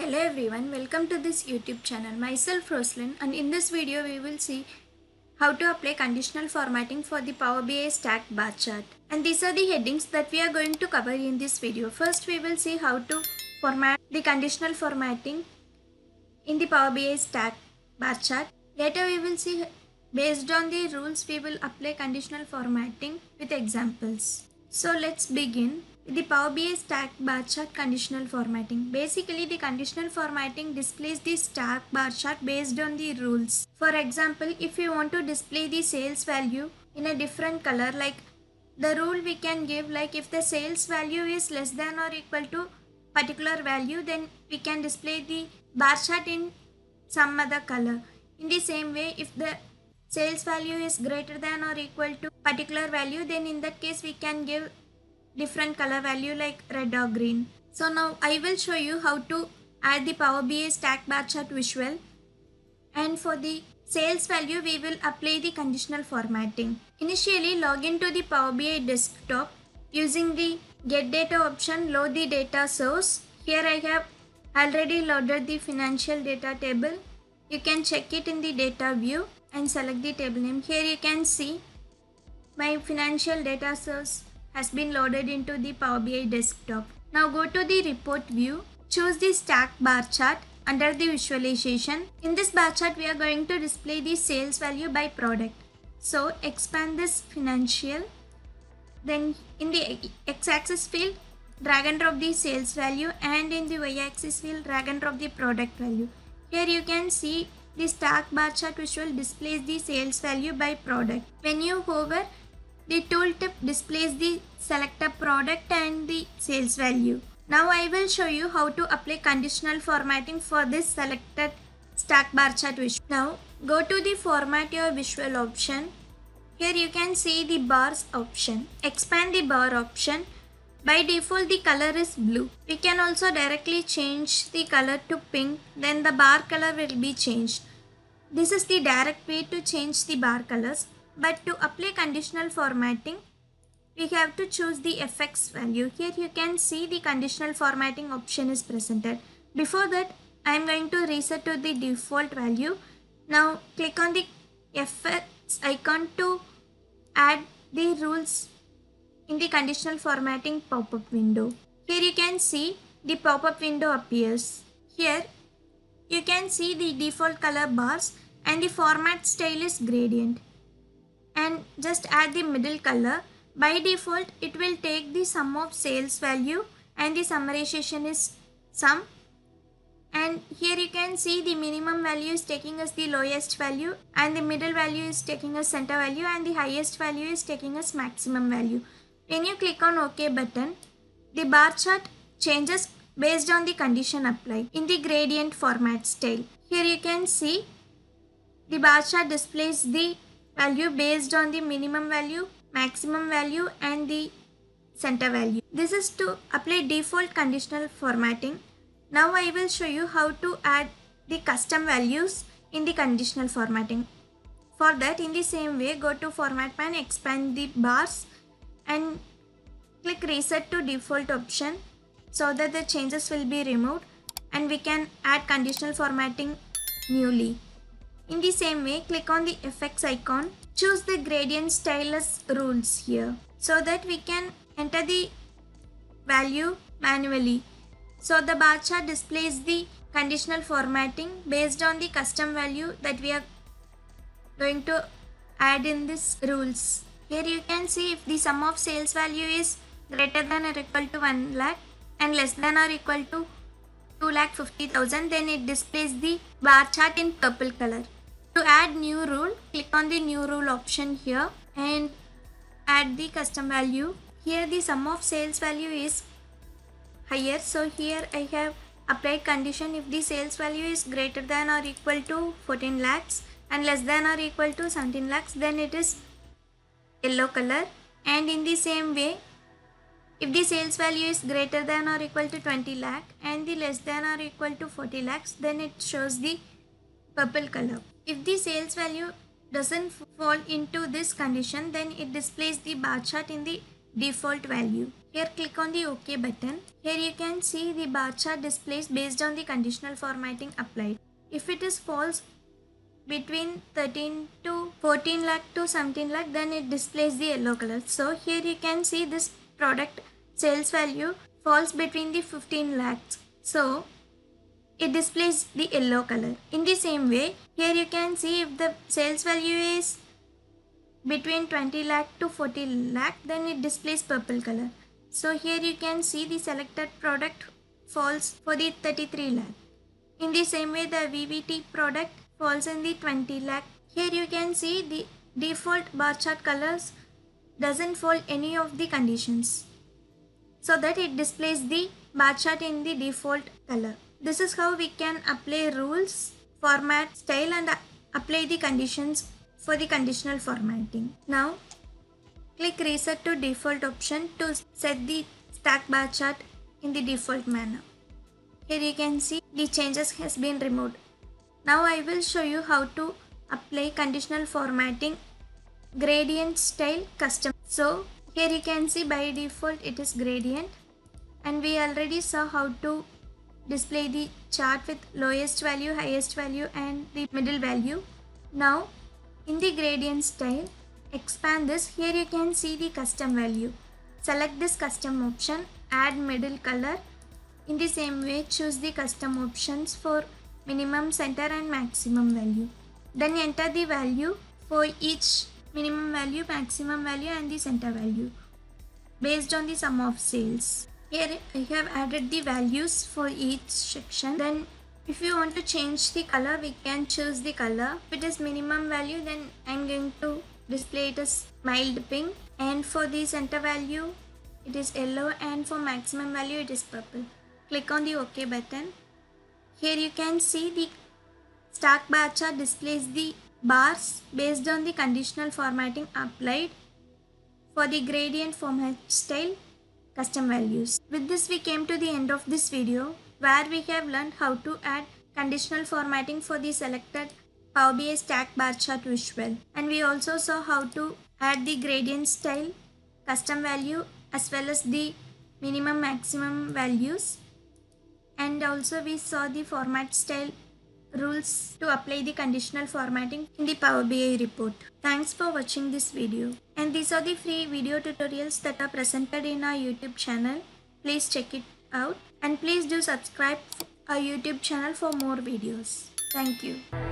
Hello everyone, welcome to this YouTube channel. Myself Roslyn, and in this video we will see how to apply conditional formatting for the Power BI stacked bar chart. And these are the headings that we are going to cover in this video. First we will see how to format the conditional formatting in the Power BI stacked bar chart. Later we will see based on the rules we will apply conditional formatting with examples. So let's begin with the Power BI stacked bar chart conditional formatting. Basically, the conditional formatting displays the stacked bar chart based on the rules. For example, if you want to display the sales value in a different color, like the rule we can give, like if the sales value is less than or equal to particular value, then we can display the bar chart in some other color. In the same way, if the sales value is greater than or equal to particular value, then in that case we can give different color value like red or green. So now I will show you how to add the Power BI stack bar chart visual, and for the sales value we will apply the conditional formatting. Initially log into the Power BI desktop using the get data option, load the data source. Here I have already loaded the financial data table. You can check it in the data view and select the table name. Here you can see my financial data source has been loaded into the Power BI desktop. Now go to the report view, choose the stack bar chart under the visualization. In this bar chart we are going to display the sales value by product. So expand this financial, then in the x-axis field drag and drop the sales value, and in the y-axis field drag and drop the product value. Here you can see the stack bar chart visual displays the sales value by product. When you hover, the tooltip displays the selected product and the sales value. Now I will show you how to apply conditional formatting for this selected stack bar chart visual. Now go to the format your visual option. Here you can see the bars option. Expand the bar option. By default the color is blue. We can also directly change the color to pink, then the bar color will be changed. This is the direct way to change the bar colors. But to apply conditional formatting, we have to choose the FX value. Here you can see the conditional formatting option is presented. Before that, I am going to reset to the default value. Now click on the FX icon to add the rules in the conditional formatting pop-up window. Here you can see the pop-up window appears. Here you can see the default color bars and the format style is gradient. And just add the middle color. By default it will take the sum of sales value and the summarization is sum, and here you can see the minimum value is taking as the lowest value, and the middle value is taking as center value, and the highest value is taking as maximum value. When you click on OK button, the bar chart changes based on the condition applied in the gradient format style. Here you can see the bar chart displays the value based on the minimum value, maximum value and the center value. This is to apply default conditional formatting. Now I will show you how to add the custom values in the conditional formatting. For that, in the same way, go to format pan, expand the bars and click reset to default option so that the changes will be removed and we can add conditional formatting newly. In the same way, click on the FX icon, choose the gradient style as rules here so that we can enter the value manually. So the bar chart displays the conditional formatting based on the custom value that we are going to add in this rules. Here you can see if the sum of sales value is greater than or equal to 1 lakh and less than or equal to 2,50,000, then it displays the bar chart in purple color. To add new rule, click on the new rule option here and add the custom value. Here the sum of sales value is higher, so here I have applied condition if the sales value is greater than or equal to 14 lakhs and less than or equal to 17 lakhs, then it is yellow color. And in the same way, if the sales value is greater than or equal to 20 lakh and the less than or equal to 40 lakhs, then it shows the purple color. If the sales value doesn't fall into this condition, then it displays the bar chart in the default value. Here click on the OK button. Here you can see the bar chart displays based on the conditional formatting applied. If it is false between 13 to 14 lakh to 17 lakh, then it displays the yellow color. So here you can see this product sales value falls between the 15 lakhs. So it displays the yellow color. In the same way, here you can see if the sales value is between 20 lakh to 40 lakh, then it displays purple color. So here you can see the selected product falls for the 33 lakh. In the same way, the VVT product falls in the 20 lakh. Here you can see the default bar chart colors doesn't fall any of the conditions, so that it displays the bar chart in the default color. This is how we can apply rules, format, style and apply the conditions for the conditional formatting. Now click reset to default option to set the stack bar chart in the default manner. Here you can see the changes has been removed. Now I will show you how to apply conditional formatting gradient style custom. So here you can see by default it is gradient, and we already saw how to display the chart with lowest value, highest value and the middle value. Now in the gradient style, expand this. Here you can see the custom value. Select this custom option, add middle color. In the same way, choose the custom options for minimum, center and maximum value. Then enter the value for each minimum value, maximum value and the center value based on the sum of sales. Here I have added the values for each section. Then if you want to change the color, we can choose the color. If it is minimum value, then I am going to display it as mild pink, and for the center value it is yellow, and for maximum value it is purple. Click on the OK button. Here you can see the stack bar chart displays the bars based on the conditional formatting applied for the gradient format style custom values. With this we came to the end of this video, where we have learned how to add conditional formatting for the selected Power BI stack bar chart visual, and we also saw how to add the gradient style custom value as well as the minimum maximum values, and also we saw the format style rules to apply the conditional formatting in the Power BI report. Thanks for watching this video, and these are the free video tutorials that are presented in our YouTube channel. Please check it out, and please do subscribe our YouTube channel for more videos. Thank you.